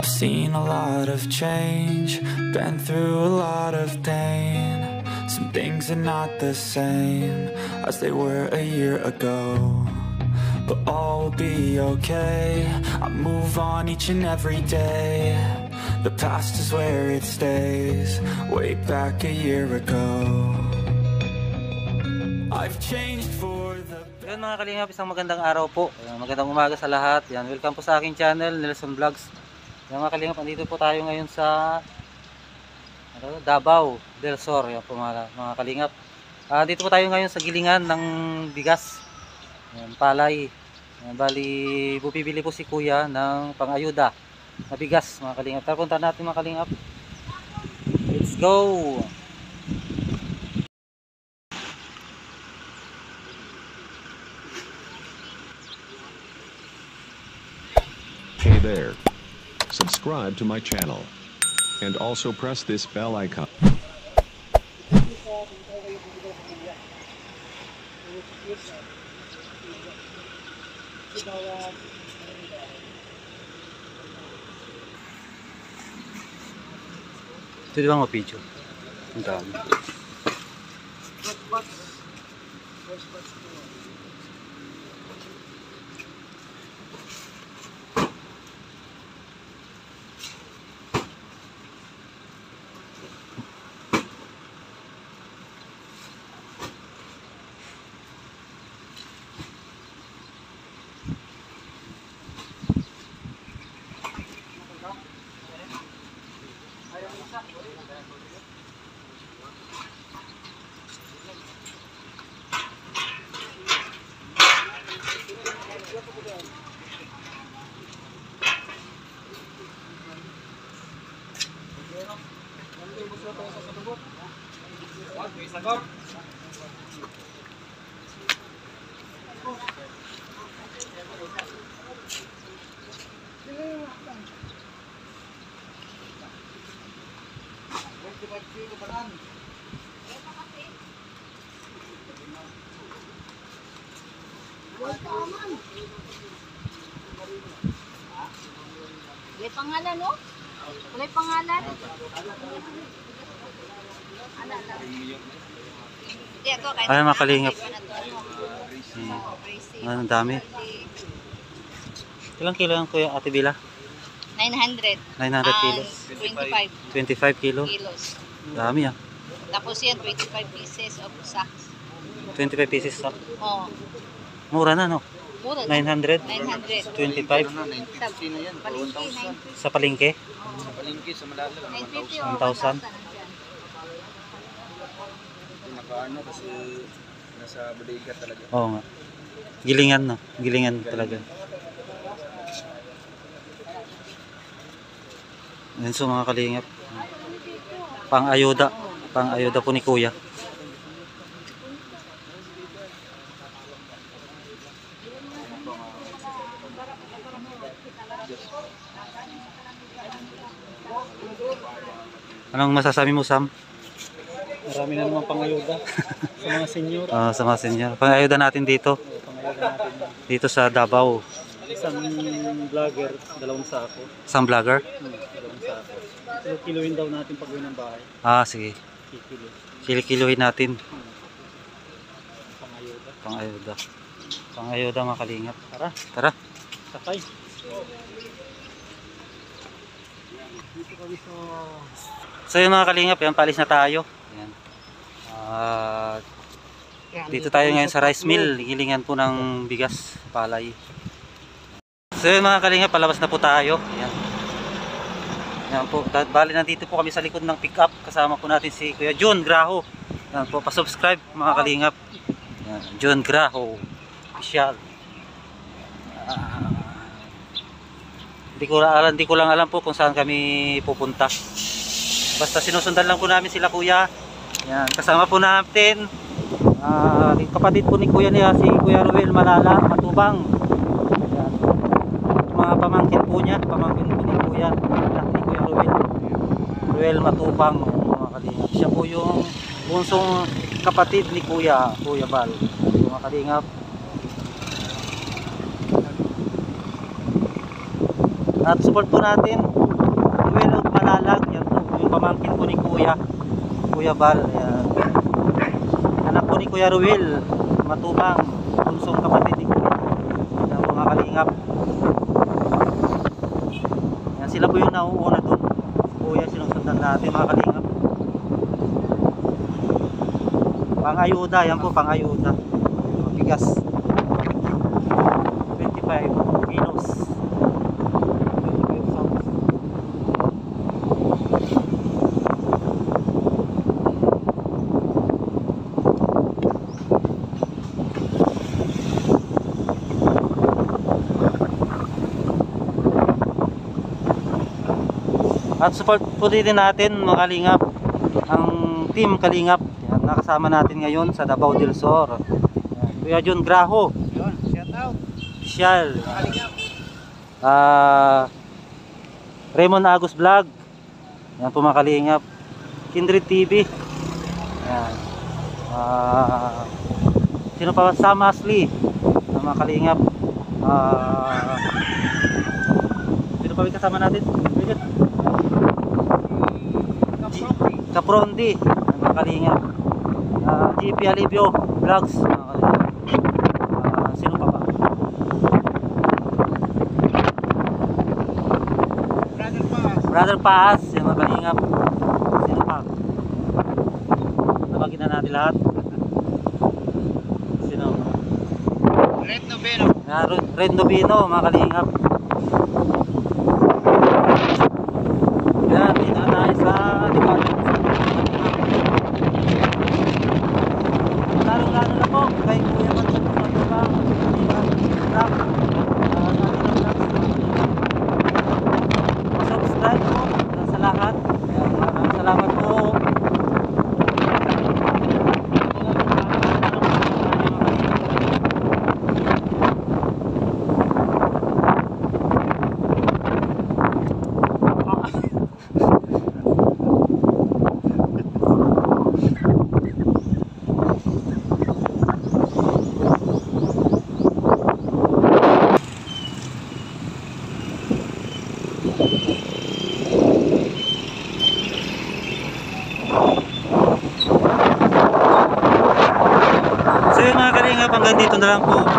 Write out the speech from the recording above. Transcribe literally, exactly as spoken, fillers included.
I've seen a lot of change, been through a lot of pain. Some things are not the same as they were a year ago, but all will be okay. I move on each and every day. The past is where it stays, way back a year ago. I've changed for the... Yan mga kalingap, isang magandang araw po. Magandang umaga sa lahat. Yan, welcome po sa aking channel, Nelson Vlogs. Yan mga kalingap, andito po tayo ngayon sa ano, Davao del Sur. Yan po mga, mga kalingap. Uh, dito po tayo ngayon sa gilingan ng bigas. Yan, palay. Yan, bali, bubibili po si kuya ng pang-ayuda na bigas mga kalingap. Tara, punta natin mga kalingap. Let's go! Hey there. Subscribe to my channel. And also press this bell icon. Ito di ba mga video? Ang dami. May pangalan, no? Wala pangalan. Ay, mga kalingap. Ang dami. Ilang kilo yan kuya Ate Bila? nine hundred. nine hundred kilos. twenty-five. twenty-five kilo. Kilos. Dami ah. Tapos yan, twenty-five pieces of sacks. twenty-five pieces sa. Oo. Mura na no? Mura. nine hundred? nine hundred. twenty-five? Sa palengke, nine fifty. Sa palengke? Sa palengke, sa Malala, nine fifty one or thousand. nakaano kasi nasa bodega talaga. Oo nga. Gilingan no? Gilingan talaga. Yan so mga kalingap. Pang-ayuda. Pang-ayuda po ni kuya. Anong masasabi mo, Sam? Marami na naman pang-ayuda sa mga senior. Uh, sa mga senior. Pang-ayuda natin dito. Pang-ayuda natin. Dito sa Davao. Isang vlogger, dalawang sako. Isang vlogger? Hmm, dalawang sako. So, kiluhin daw natin pag uwi ng bahay. Ah, sige. Kikilo. Kili-kiluhin natin. Hmm. Pang-ayuda. Pang-ayuda. Pang-ayuda mga kalingap. Tara. Tara. Sakay. Dito kami sa... So yun mga kalingap, yan, paalis na tayo. Yan. Uh, dito tayo ngayon sa rice mill, gilingan po ng bigas, palay. So yun mga kalingap, palabas na po tayo. Yan. Yan po, bali nandito po kami sa likod ng pick up. Kasama po natin si Kuya John Graho. Yan po, pa-subscribe mga kalingap. Yan, John Graho official. Uh, hindi ko alam, hindi ko lang alam po kung saan kami pupunta. Basta sinusundan lang po namin sila kuya. Yan, kasama po natin uh, kapatid po ni kuya niya, si Kuya Ruel Malala Matubang. Yan. Mga pamangkin po niya, pamangkin po ni kuya, ni Kuya Ruel. Ruel Matubang, mga kalingap. Siya po yung bunsong kapatid ni kuya, Kuya Bal. Mga kalingap. At support po natin Ruel of Malalag. Yan po, yung pamangkin po ni Kuya Kuya Bal. Yan. Anak po ni Kuya Ruel Matubang, bunsong kapatid ni Kuya. Yan po mga kalingap. Yan, sila po yung nauuna dun. Kuya sinusundan natin mga kalingap. Pang-ayuda, yan po pang-ayuda. Bigas twenty-five kilos. At support po din natin mga kalingap ang team Kalingap. Yan, nakasama natin ngayon sa Davao del Sur. Yan, Kuya John Graho. Yun, shout out. Official. Kalingap. Ah, Raymond Agus Vlog. Yan po mga kalingap. Kindred T V. Yan. Ah, sino pa? Sam Ashley. Yan, mga kalingap. Ah, sino pa kasama natin? Kaprondi. Yan, mga kalingap. Ah, G P Alivio Vlogs. Mga kalingap. Ah, sino pa ba? Brother Paas. Brother Paas, yung mga kalingap. Sino pa? Nabagin na natin lahat. Sino? Red Noveno. Na Red Novino, mga kalingap. Yan, dito na tayo sa department. Lalo-lalo na po kay Kuya Mansur Matubang, kalingap. Rock. Ah, sa ating vlogs. Subscribe po sa lahat. Kaya maraming salamat po. So yun mga kalingap, hanggang dito na lang po